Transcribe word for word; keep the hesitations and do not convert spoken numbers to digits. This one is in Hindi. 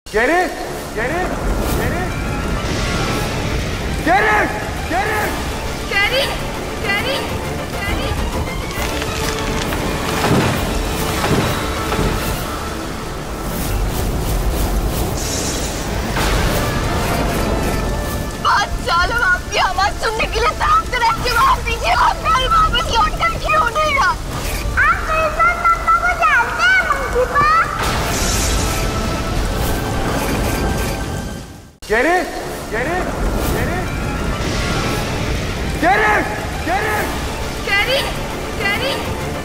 Get it? Get it? Get it? Get it? Get it? Carry! Carry! Carry! पाँच साल हम आपकी आवाज सुनने के लिए तरसते रहते हैं। आप पीछे आप घर वापस लौट कर क्यों नहीं आ? आप मेरे साथ पापा को जानते हैं मंकी पापा? Get it? Get it? Get it? Get it? Get it? Carry! Carry!